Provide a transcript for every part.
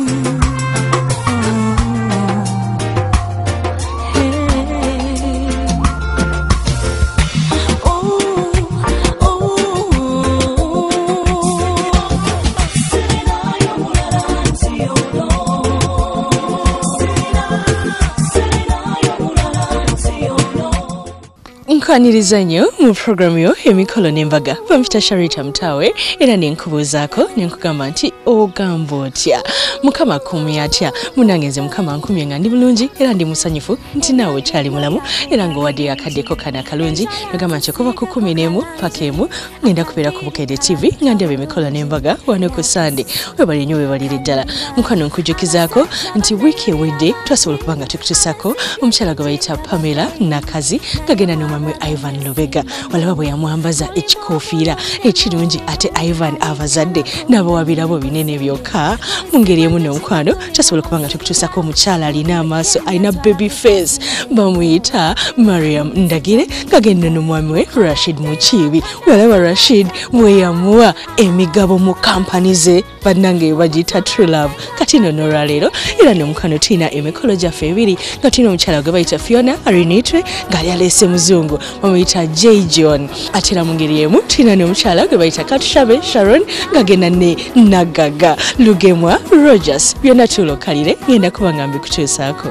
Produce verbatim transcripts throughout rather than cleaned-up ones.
Nkwaniriza nnyo mu program yo emikolo n'embaga bamfita Sharita Mtawe era nenkubuzaako nenkugamba nti ogamba otya mukama kumi atya munangenze mukama nkumi nga ndi bulungi era ndi musanyufu nti nawe kyali mulamu era ng'owadde akaddeko kana kalungi nagamba nti kuva ku kumi n'emu paka emu ngenda kubeera ku Bukedde T V nga ndaba emikolo n'embaga wano ku Sunday webali nnyo webalire ddala mukwano nkujjukizaako nti wiiki ewedde twasobola okuba nga tukutuusako omukyala gwe bayita Pamela Nakazi gagenda n'omwami Ivan Lubega walaba bwe yamwambaza ekikofiira ekirungi ate Ivan abazadde n'abawabirabo binene byokka mu ngeri emu n'omukwano tasobola kuba nga tukutuusako omukyala alina amaaso alina baby face bamuyita Mariam Ndagire gagenda n'omwami we Rashid Mukiibi walaba Rashid bwe yamuwa emigabo mu kampani ze bannange bagiyita True Love kati nno n'olwaleero era n'omukwano tulina emikolo gyaffe ebiri nga tulina omukyala gwe bayita Fiona Arinitwe ng'ali aleese muzungu bamuyita J John atera mu ngeri emu tulina n'omukyala gwe bayita Katushabe Sharon ng'agenda ne Nagaga Lugemwa Rogers byonna tulokalire ngenda kuba nga mbikutuusaako.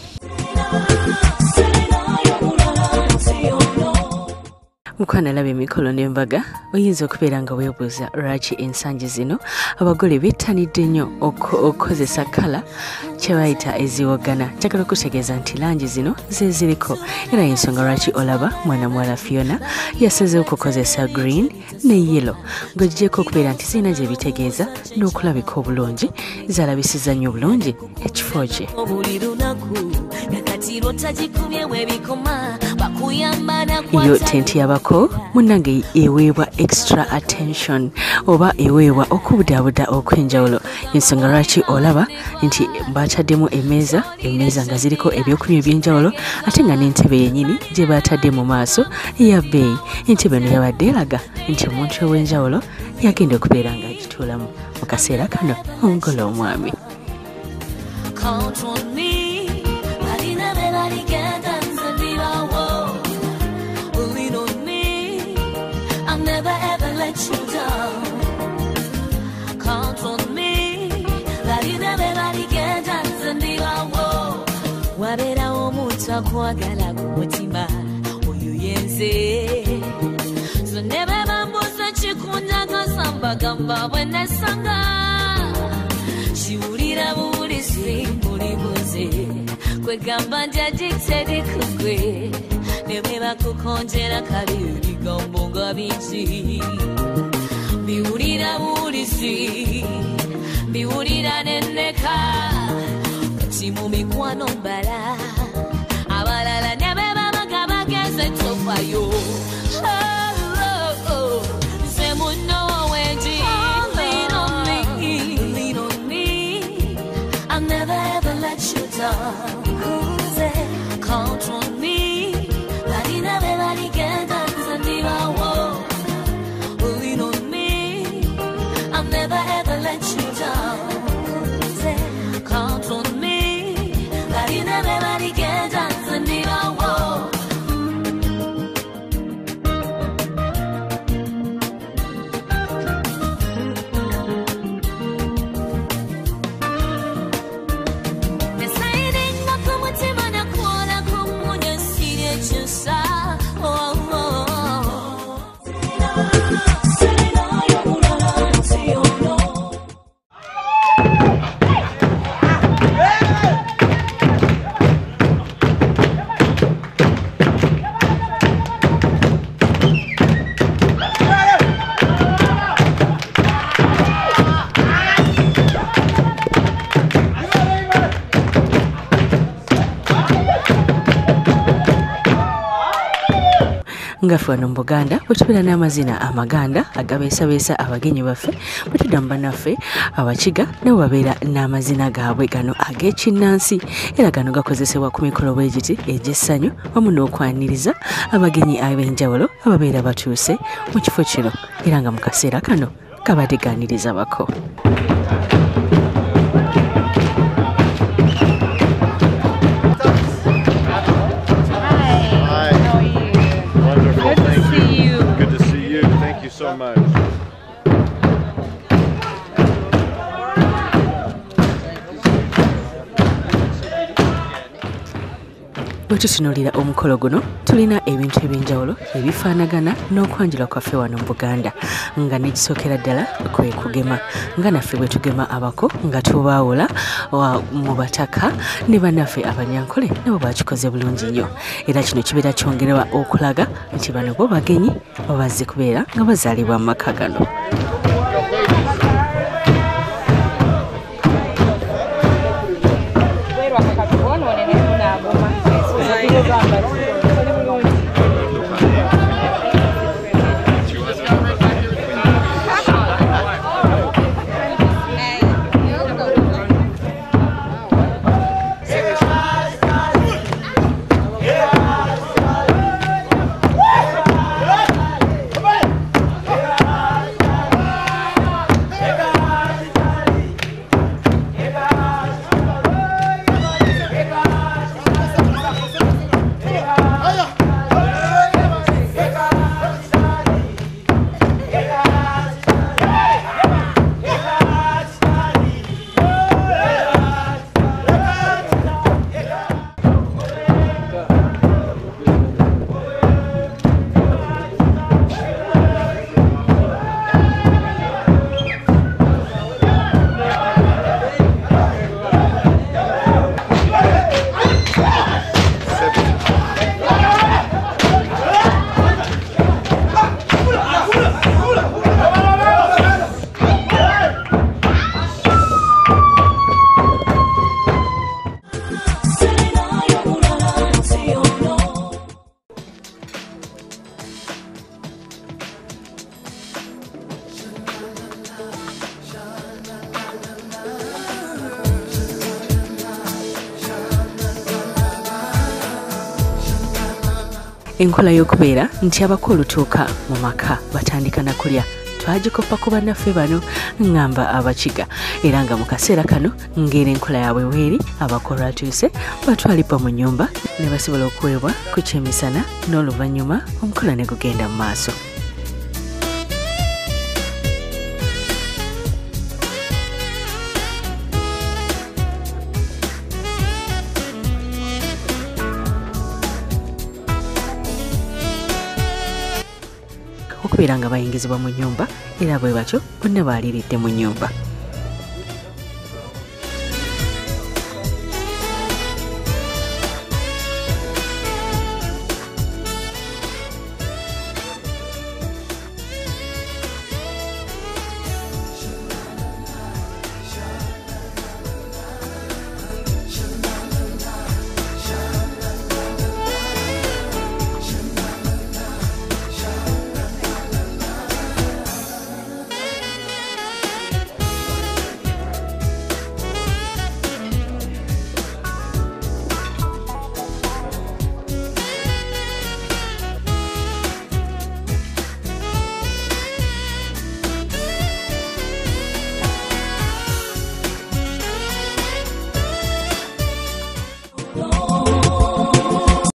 Mukwana labe emikolo n'embaga oyinza okubeera nga weebuuza lwaki ensangi zino abagole bettanidde nnyo okukozesa kala kye bayita eziwogana. Njagala okutegeeza nti langi zino ze ziriko era ensonga lwaki olaba mwana muwala Fiona yasazeewo okukozesa green ne yellow ng'oggyeko okubeera nti zirina gye bitegeeza n'okulabika obulungi zalabisiza nnyo obulungi ekifo kye. Yo tenti yabako munnange eweebwa extra attention oba eweebwa okubudaabuda okw'enjawulo ensonga lwaki olaba nti baataddemu emmeeza emmeeza nga ziriko ebyokunywa eby'enjawulo ate nga n'entebe yennyini gye baatadde mu maaso eya bbeeyi. Entebe eno yabadde eraga nti omuntu ow'enjawulo yagenda okubeera nga agituulamu mu kaseera kano omugole omwami. Wabera omuntu akwagala ku mutima oyo yenze so ne bambuza kikunjaga samba gamba bwe nesanga kiwulira buwulisi buli buze kwegamba nti agiteri kugwe ne bwe bakukonjera kabi ebigambo nga bingi biwulira buwulisi biwulira nenneka mu mikwano mbala abalala ne be babaga bageze tofayo nze munno wengi lean on me lean on me I'll never ever let you down count on me balina be baligenda nze ndibawo lean on me I'll never ever let you down count on me everybody get dancing in our wall. Deciding not to much in a corner, come on and see it yourself. Oh, oh, Ngafu mu Buganda bwetubeera n'amazina amaganda agabeesabeesa abagenyi baffe bwetudamba naffe abakiga nabo babeera n'amazina gaabwe gano ag'ekinnansi era gano gakozesebwa ku mikolo bwegiti egy'essanyu wamu n'okwaniriza abagenyi ab'enjawulo ababeera batuuse mu kifo kino era nga mu kaseera kano kabadde gaaniriza bako. bwe tutunuulira omukolo guno tulina ebintu ebyenjawulo ebifaanagana n'okwanjula kwaffe wano mu Buganda nga nekisookera ddala kwe kugema nga naffe bwe tugema abako nga tubaawula mu bataka ne bannaffe abanyankole nabo bakikoze bulungi nnyo era kino kibeera kyongerwa okulaga nti bano bo bagenyi babazze kubeera nga bazaalibwa mu maka gano. Enkola y'okubeera nti abako olutuuka mu maka batandika na kulya twagikopa ku bannaffe bano ngamba abakiga era nga mu kaseera kano ng'era enkola yaabwe weeri abako lwatuuse batwalibwa mu nnyumba ne basobola okuweebwa ku kyemisana n'oluvannyuma omukola ne gugenda mu maaso. Okubeera nga bayingizibwa mu nnyumba era bwe batyo bonna baaliridde mu nnyumba.